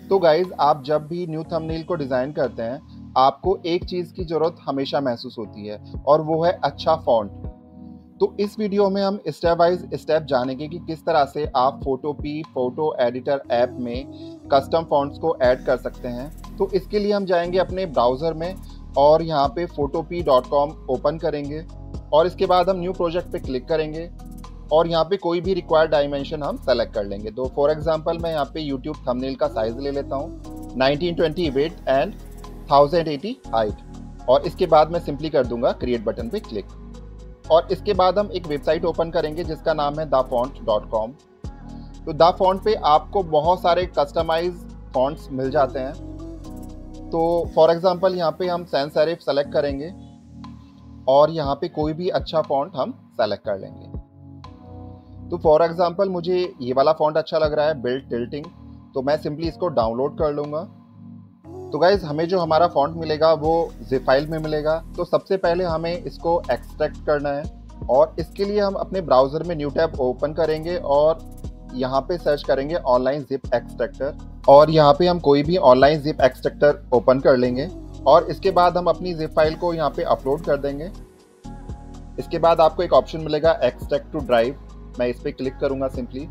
तो गाइज आप जब भी न्यू थंबनेल को डिज़ाइन करते हैं, आपको एक चीज़ की ज़रूरत हमेशा महसूस होती है और वो है अच्छा फ़ॉन्ट। तो इस वीडियो में हम स्टेप बाय स्टेप जानेंगे कि किस तरह से आप फोटोपी फोटो एडिटर ऐप में कस्टम फ़ॉन्ट्स को ऐड कर सकते हैं। तो इसके लिए हम जाएंगे अपने ब्राउज़र में और यहाँ पे photopea.com ओपन करेंगे और इसके बाद हम न्यू प्रोजेक्ट पे क्लिक करेंगे और यहाँ पे कोई भी रिक्वायर्ड डायमेंशन हम सेलेक्ट कर लेंगे। तो फॉर एग्जांपल मैं यहाँ पे यूट्यूब थंबनेल का साइज ले लेता हूँ 1920 विड्थ एंड 1080 हाइट और इसके बाद मैं सिंपली कर दूंगा क्रिएट बटन पे क्लिक और इसके बाद हम एक वेबसाइट ओपन करेंगे जिसका नाम है thefont.com। तो द फॉन्ट पे आपको बहुत सारे कस्टमाइज फॉन्ट्स मिल जाते हैं। तो फॉर एग्जांपल यहाँ पे हम सैंस सेरिफ सेलेक्ट करेंगे और यहाँ पे कोई भी अच्छा फॉन्ट हम सेलेक्ट कर लेंगे। तो फॉर एग्जांपल मुझे ये वाला फॉन्ट अच्छा लग रहा है बिल्ड टिल्टिंग, तो मैं सिंपली इसको डाउनलोड कर लूँगा। तो गाइज हमें जो हमारा फॉन्ट मिलेगा वो जिप फाइल में मिलेगा। तो सबसे पहले हमें इसको एक्सट्रैक्ट करना है और इसके लिए हम अपने ब्राउज़र में न्यू टैब ओपन करेंगे और यहाँ पे सर्च करेंगे ऑनलाइन जिप एक्सट्रैक्टर और यहाँ पे हम कोई भी ऑनलाइन जिप एक्सट्रैक्टर ओपन कर लेंगे और इसके बाद हम अपनी जिप फाइल को यहाँ पे अपलोड कर देंगे। इसके बाद आपको एक ऑप्शन मिलेगा एक्सट्रैक्ट टू ड्राइव, मैं इस पर क्लिक करूंगा सिंपली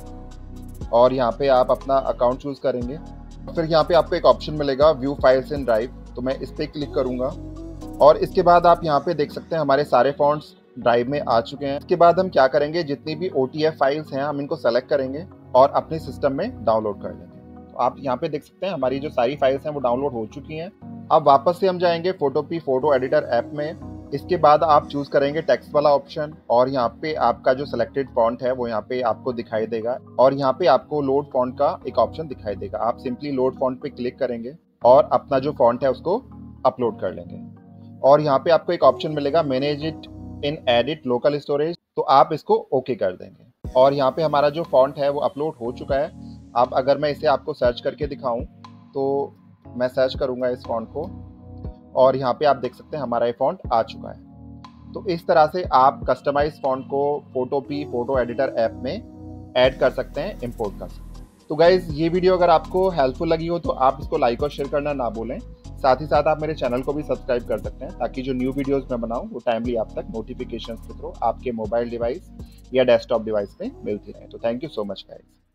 और यहाँ पे आप अपना अकाउंट चूज करेंगे। फिर यहाँ पे आपको एक ऑप्शन मिलेगा व्यू फाइल्स इन ड्राइव, तो मैं इस पर क्लिक करूंगा और इसके बाद आप यहाँ पे देख सकते हैं हमारे सारे फॉन्ट्स ड्राइव में आ चुके हैं। इसके बाद हम क्या करेंगे, जितनी भी OTF फाइल्स हैं हम इनको सेलेक्ट करेंगे और अपने सिस्टम में डाउनलोड कर लेंगे। तो आप यहाँ पे देख सकते हैं हमारी जो सारी फाइल्स हैं वो डाउनलोड हो चुकी हैं। अब वापस से हम जाएंगे फोटोपी फोटो एडिटर ऐप में। इसके बाद आप चूज करेंगे टेक्स्ट वाला ऑप्शन और यहाँ पे आपका जो सिलेक्टेड फॉन्ट है वो यहाँ पे आपको दिखाई देगा और यहाँ पे आपको लोड फॉन्ट का एक ऑप्शन दिखाई देगा। आप सिंपली लोड फॉन्ट पे क्लिक करेंगे और अपना जो फॉन्ट है उसको अपलोड कर लेंगे और यहाँ पे आपको एक ऑप्शन मिलेगा manage it in edit local storage, तो आप इसको ओके कर देंगे और यहाँ पे हमारा जो फॉन्ट है वो अपलोड हो चुका है। अब अगर मैं इसे आपको सर्च करके दिखाऊं तो मैं सर्च करूंगा इस फॉन्ट को और यहाँ पे आप देख सकते हैं हमारा ये फॉन्ट आ चुका है। तो इस तरह से आप कस्टमाइज फॉन्ट को फोटोपी फोटो एडिटर ऐप में ऐड कर सकते हैं, इंपोर्ट कर सकते हैं। तो गाइज ये वीडियो अगर आपको हेल्पफुल लगी हो तो आप इसको लाइक और शेयर करना ना भूलें। साथ ही साथ आप मेरे चैनल को भी सब्सक्राइब कर सकते हैं ताकि जो न्यू वीडियोस मैं बनाऊं वो टाइमली आप तक नोटिफिकेशंस के थ्रू आपके मोबाइल डिवाइस या डेस्कटॉप डिवाइस पे मिलती रहे। तो thank you so much guys.